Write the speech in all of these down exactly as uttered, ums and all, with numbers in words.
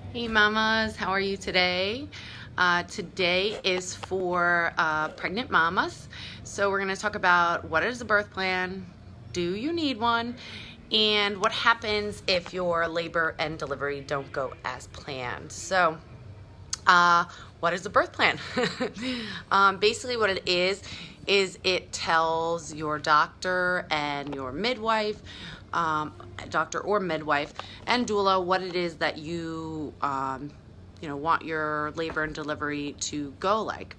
Hey mamas, how are you today? Uh, today is for uh, pregnant mamas. So we're going to talk about what is a birth plan, do you need one, and what happens if your labor and delivery don't go as planned. So uh, what is a birth plan? um, basically what it is, is it tells your doctor and your midwife Um, doctor or midwife and doula what it is that you um, you know want your labor and delivery to go like.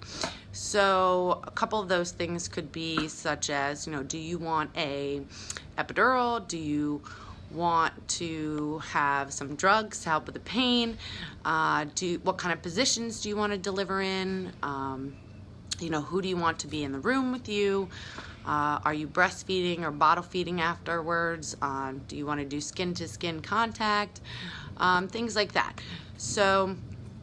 So a couple of those things could be such as, you know, do you want a epidural? Do you want to have some drugs to help with the pain? Uh, do what kind of positions do you want to deliver in? Um, you know, who do you want to be in the room with you? Uh, are you breastfeeding or bottle feeding afterwards? Um, do you want to do skin to skin contact? Um, things like that. So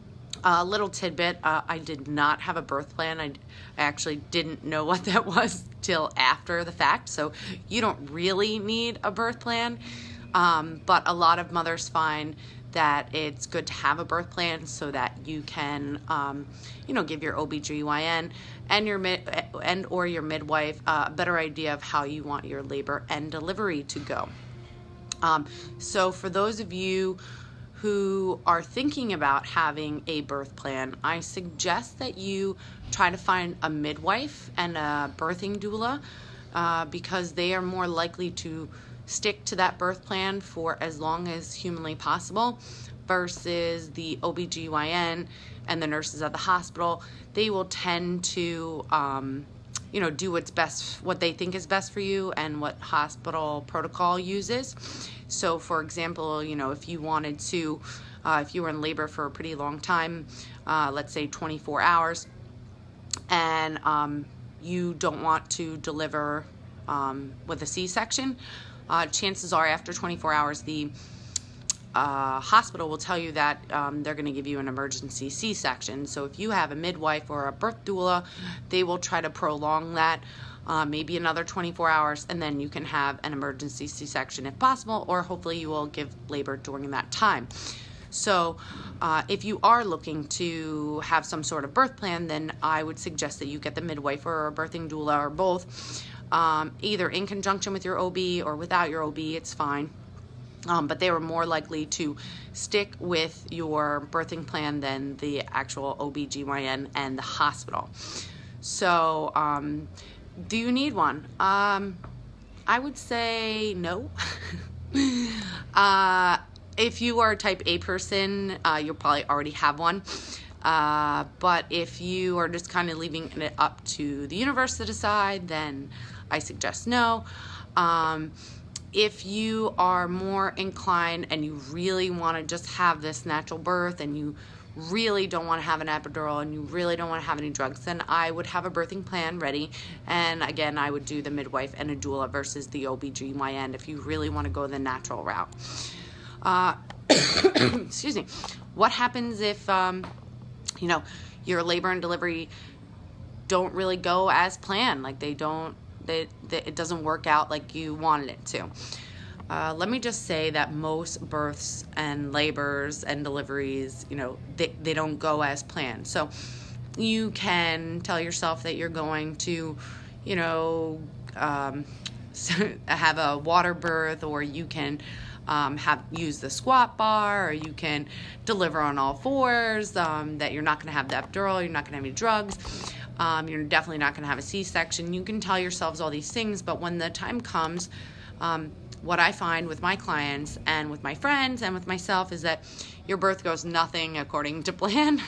a little tidbit, uh, I did not have a birth plan. I, I actually didn't know what that was till after the fact. So you don't really need a birth plan. Um, but a lot of mothers find that it's good to have a birth plan so that you can, um, you know, give your O B G Y N and your mid and or your midwife uh, a better idea of how you want your labor and delivery to go. Um, so for those of you who are thinking about having a birth plan, I suggest that you try to find a midwife and a birthing doula uh, because they are more likely to stick to that birth plan for as long as humanly possible versus the O B G Y N and the nurses at the hospital. They will tend to um, you know, do what's best, what they think is best for you and what hospital protocol uses. So for example, you know, if you wanted to, uh, if you were in labor for a pretty long time, uh, let's say twenty-four hours, and um, you don't want to deliver um, with a C-section, Uh, chances are after twenty-four hours, the uh, hospital will tell you that um, they're going to give you an emergency C-section. So if you have a midwife or a birth doula, they will try to prolong that uh, maybe another twenty-four hours, and then you can have an emergency C-section if possible, or hopefully you will give labor during that time. So uh, if you are looking to have some sort of birth plan, then I would suggest that you get the midwife or a birthing doula or both. Um, either in conjunction with your O B or without your O B, it's fine. Um, but they were more likely to stick with your birthing plan than the actual O B G Y N and the hospital. So, um, do you need one? Um, I would say no. uh, if you are a type A person, uh, you'll probably already have one. Uh, but if you are just kind of leaving it up to the universe to decide, then I suggest no. Um, if you are more inclined and you really want to just have this natural birth and you really don't want to have an epidural and you really don't want to have any drugs, then I would have a birthing plan ready. And again, I would do the midwife and a doula versus the O B G Y N if you really want to go the natural route. Uh, excuse me. What happens if, um, you know, your labor and delivery don't really go as planned? Like they don't, they, they, it doesn't work out like you wanted it to. Uh, let me just say that most births and labors and deliveries, you know, they, they don't go as planned. So you can tell yourself that you're going to, you know, um, have a water birth, or you can Um, have use the squat bar, or you can deliver on all fours, um, that you're not going to have the epidural, you're not going to have any drugs, um, you're definitely not going to have a C-section. You can tell yourselves all these things, but when the time comes, um, what I find with my clients and with my friends and with myself is that your birth goes nothing according to plan.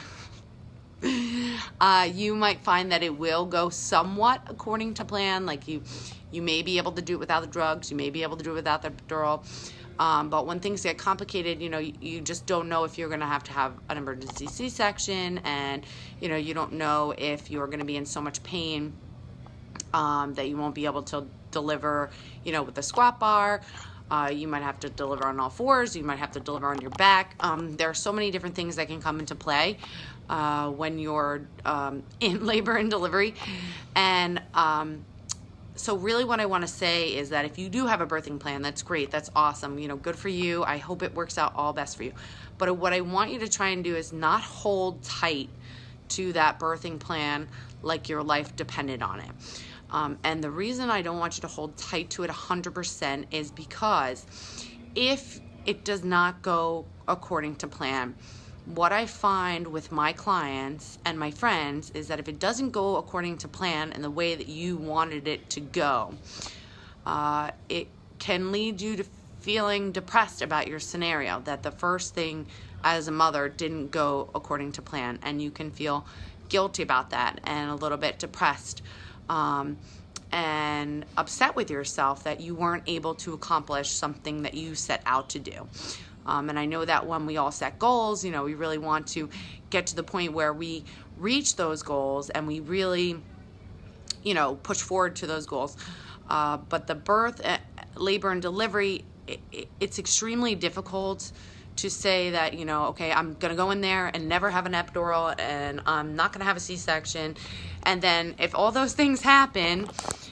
uh, you might find that it will go somewhat according to plan, like you, you may be able to do it without the drugs, you may be able to do it without the epidural. Um, but when things get complicated, you know, you, you just don't know if you're going to have to have an emergency C-section, and, you know, you don't know if you're going to be in so much pain um, that you won't be able to deliver, you know, with the squat bar. Uh, you might have to deliver on all fours. You might have to deliver on your back. Um, there are so many different things that can come into play uh, when you're um, in labor and delivery. And um, so really what I want to say is that if you do have a birthing plan, that's great. That's awesome. You know, good for you. I hope it works out all best for you. But what I want you to try and do is not hold tight to that birthing plan like your life depended on it. Um, and the reason I don't want you to hold tight to it one hundred percent is because if it does not go according to plan, what I find with my clients and my friends is that if it doesn't go according to plan in the way that you wanted it to go, uh, it can lead you to feeling depressed about your scenario, that the first thing as a mother didn't go according to plan, and you can feel guilty about that and a little bit depressed um, and upset with yourself that you weren't able to accomplish something that you set out to do. Um, and I know that when we all set goals, you know, we really want to get to the point where we reach those goals and we really, you know, push forward to those goals. Uh, but the birth, uh, labor, and delivery, it, it, it's extremely difficult to say that, you know, okay, I'm going to go in there and never have an epidural and I'm not going to have a C-section. And then if all those things happen,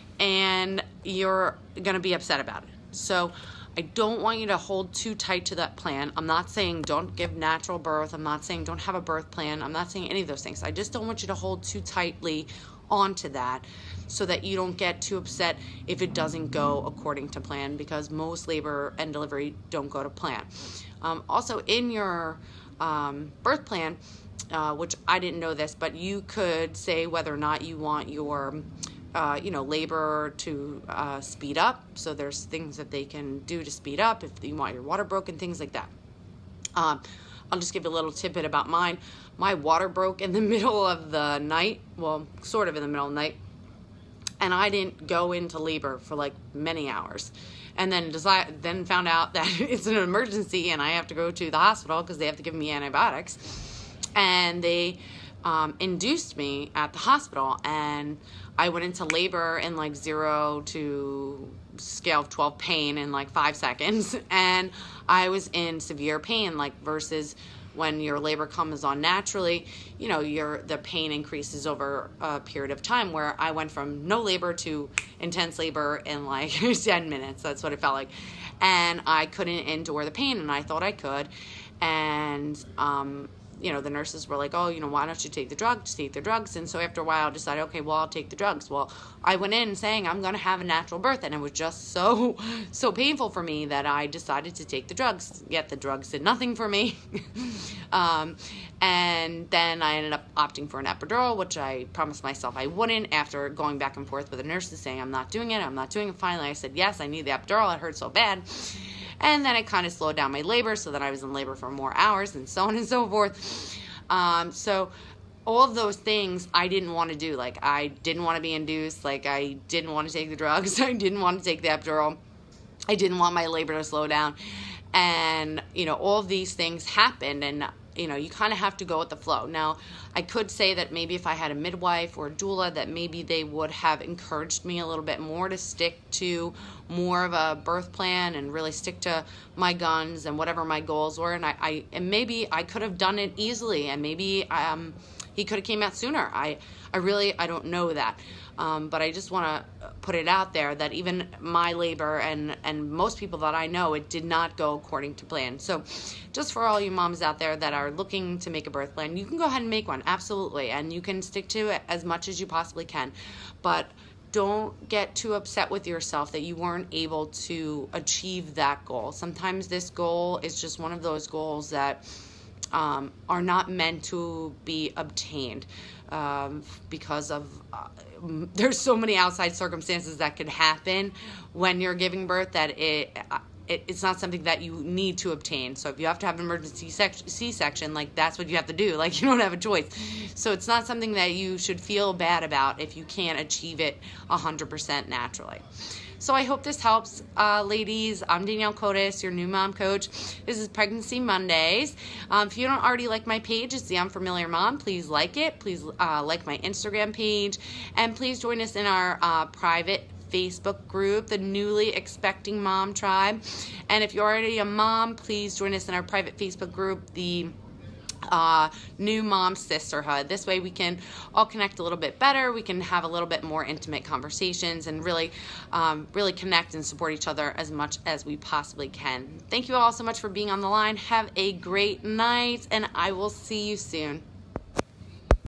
and you're going to be upset about it. So I don't want you to hold too tight to that plan. I'm not saying don't give natural birth. I'm not saying don't have a birth plan. I'm not saying any of those things. I just don't want you to hold too tightly onto that so that you don't get too upset if it doesn't go according to plan, because most labor and delivery don't go to plan. Um, also, in your um, birth plan, uh, which I didn't know this, but you could say whether or not you want your Uh, you know, labor to uh, speed up. So there's things that they can do to speed up if you want your water broken, things like that. Um, I'll just give you a little tidbit about mine. My water broke in the middle of the night, well, sort of in the middle of the night, and I didn't go into labor for like many hours. And then desi- then found out that it's an emergency and I have to go to the hospital because they have to give me antibiotics. And they um, induced me at the hospital, and I went into labor in like zero to scale of twelve pain in like five seconds. And I was in severe pain, like versus when your labor comes on naturally, you know, your the pain increases over a period of time, where I went from no labor to intense labor in like ten minutes. That's what it felt like. And I couldn't endure the pain, and I thought I could. And, um, you know, the nurses were like, oh, you know, why don't you take the drugs, take the drugs. And so after a while I decided, okay, well, I'll take the drugs. Well, I went in saying I'm going to have a natural birth, and it was just so, so painful for me that I decided to take the drugs, yet the drugs did nothing for me. um, and then I ended up opting for an epidural, which I promised myself I wouldn't, after going back and forth with the nurses saying I'm not doing it, I'm not doing it. Finally, I said, yes, I need the epidural. It hurt so bad. And then it kind of slowed down my labor, so that I was in labor for more hours, and so on and so forth. Um, so all of those things I didn't want to do. Like, I didn't want to be induced. Like, I didn't want to take the drugs. I didn't want to take the epidural. I didn't want my labor to slow down. And, you know, all of these things happened, and, you know, you kind of have to go with the flow. Now, I could say that maybe if I had a midwife or a doula, that maybe they would have encouraged me a little bit more to stick to more of a birth plan and really stick to my guns and whatever my goals were. And I, I and maybe I could have done it easily, and maybe um, he could have came out sooner. I, I really, I don't know that. Um, but I just want to put it out there that even my labor and, and most people that I know, it did not go according to plan. So just for all you moms out there that are looking to make a birth plan, you can go ahead and make one, absolutely. And you can stick to it as much as you possibly can. But don't get too upset with yourself that you weren't able to achieve that goal. Sometimes this goal is just one of those goals that um, are not meant to be obtained. Um, because of uh, there's so many outside circumstances that could happen when you're giving birth that it, it it's not something that you need to obtain. So if you have to have an emergency C-section, like, that's what you have to do. Like, you don't have a choice. So it's not something that you should feel bad about if you can't achieve it one hundred percent naturally. So I hope this helps, uh, ladies. I'm Danielle Cotis, your new mom coach. This is Pregnancy Mondays. Um, if you don't already like my page, it's The Unfamiliar Mom. Please like it. Please uh, like my Instagram page. And please join us in our uh, private Facebook group, the Newly Expecting Mom Tribe. And if you're already a mom, please join us in our private Facebook group, the uh, new mom sisterhood. This way we can all connect a little bit better. We can have a little bit more intimate conversations and really, um, really connect and support each other as much as we possibly can. Thank you all so much for being on the line. Have a great night, and I will see you soon.